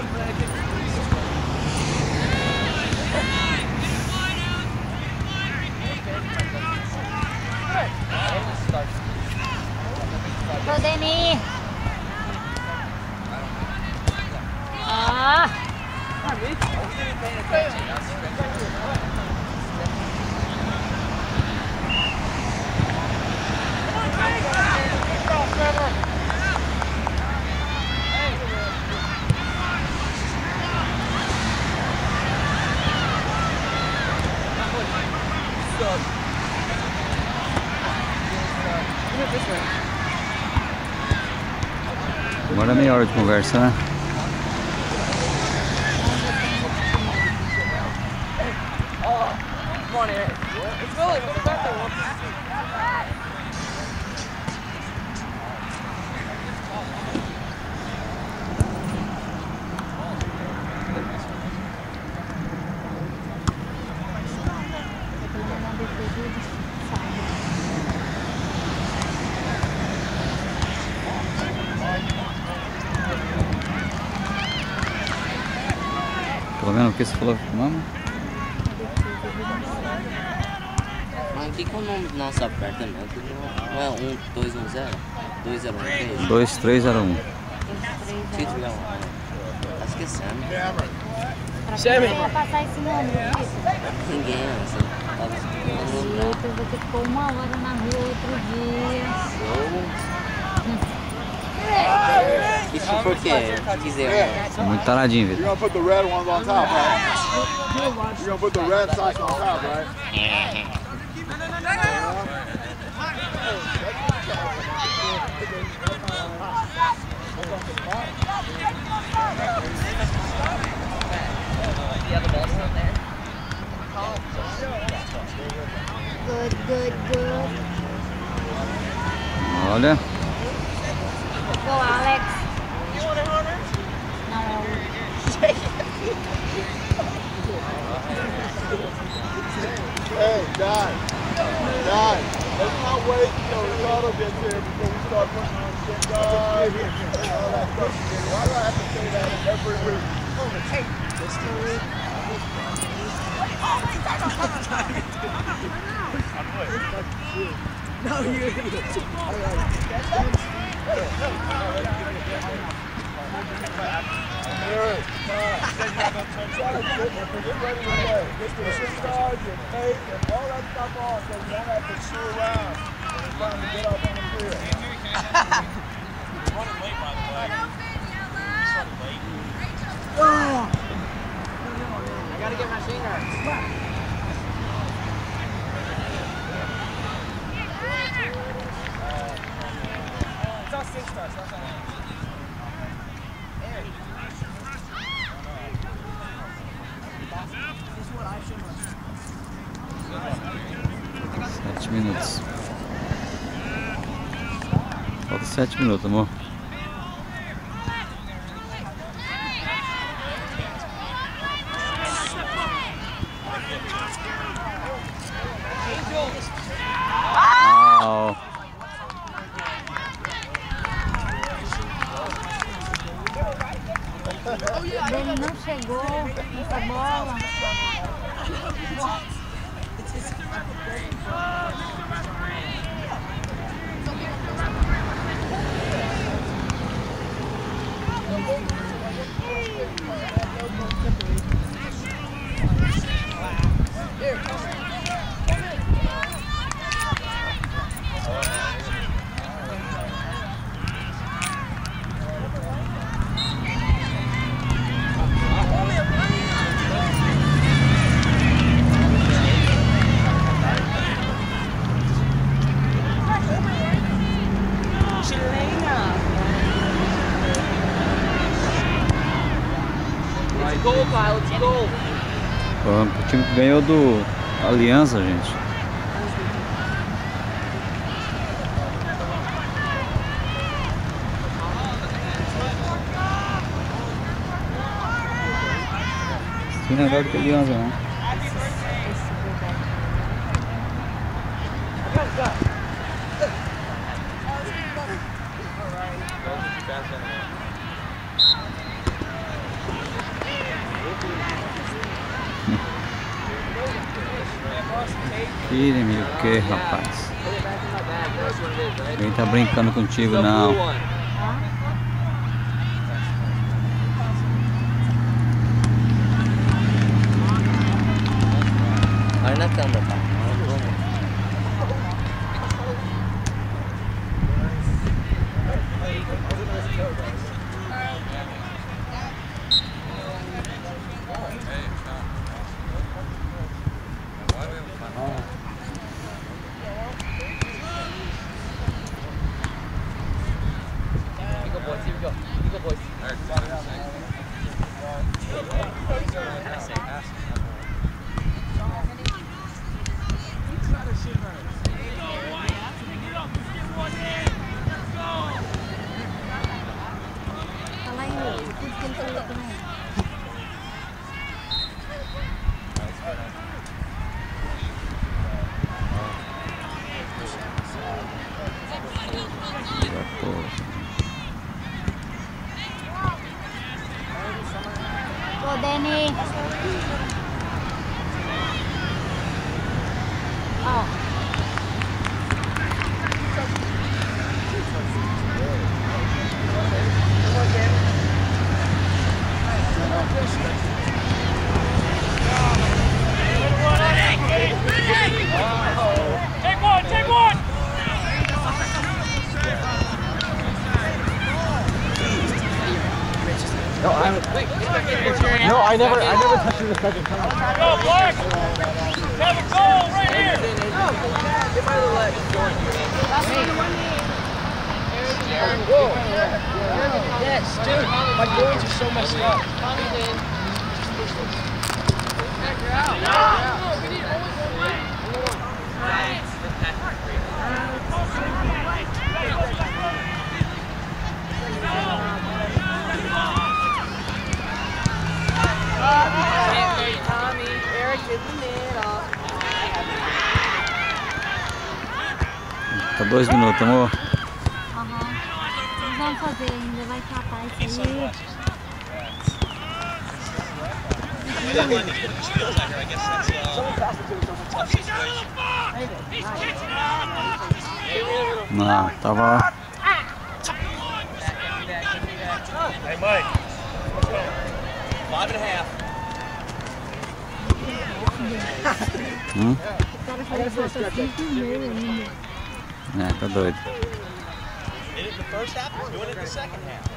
Go, Danny. Agora é meia hora de conversa, né? Pelo menos o que você falou, mano? Mas o que é o nome do nosso apartamento? Não é 1210? 2013? 2301. Título é um. Tá esquecendo. Eu vou passar esse número. Ninguém, você tava esquecendo. Você ficou 1 hora na rua outro dia. Isso por quê? O que quiser. Você é muito taradinho, Vitor. You're gonna put the red ones on top, right? You're gonna put the red socks on top, right? Good, good, good. Olha. Go, Alex. Não, é o... Hey, guys, let's not wait until Ricardo gets here before we start putting on shit, guys. All that stuff. Why do I have to say that every week? Hey, no, you're an idiot. Get ready to play. Get your shin guards, your tape, and all that stuff off so you don't have to shoot around when you're trying to get up on the field. He's running late, by the way. He's running late. I gotta get my shin guards. It's not 6 stars, that's not 7 minutos. Falta 7 minutos, amor. Oh. Ele não chegou nessa bola. O time que ganhou do Aliança, gente. Esse time é melhor do que a Aliança, não. Filho, o que, rapaz? Ninguém tá brincando contigo, não. Olha na câmera, tá? Fala aí, tudo que ele falou também. Ô, Dani. Ó. Take one! No, I never touched it the second time. Go, Black! Have a goal right here! Get my little leg. Yes, dude, my joints are so messed up. Tommy, Eric in the middle. Tá 2 minutos, amor. Aham. Não vamos fazer ainda, vai catar isso aí. Não, tava. Hey, Mike. 5.5. Hum? O cara faz falta 5,5 ainda. É, tá doido. Did it in the first half, he's doing it in the second half.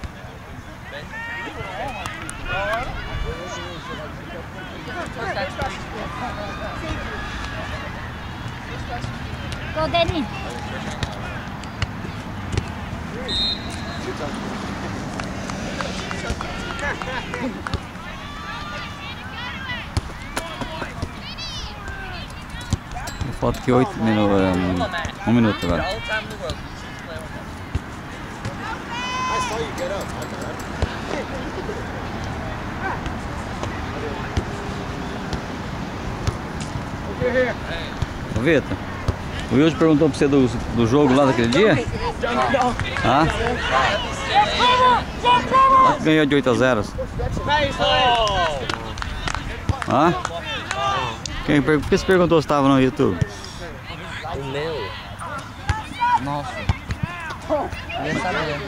Ô, Dani. Falta aqui 8 minutos. 1 minuto agora. All the time in the world. I saw you get up. Over here. Ô, Vitor, o Wilson perguntou pra você do jogo lá daquele dia? Ah? Lá que ganhou de 8-0. Ah? Por que você perguntou se estava no YouTube? O meu? Nossa. Nem sabia.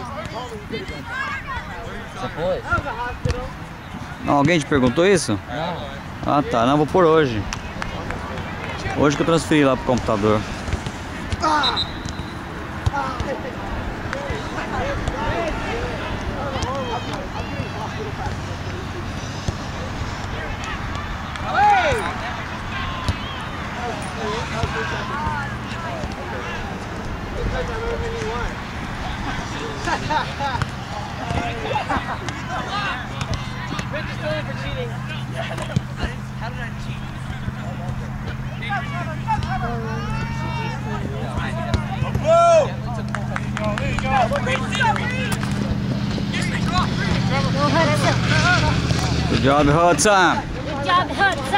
Você foi? Não, alguém te perguntou isso? Não. Ah, tá. Não, vou por hoje. Hoje que eu transferi lá pro computador. Good job, Hudson. Good job, Hudson.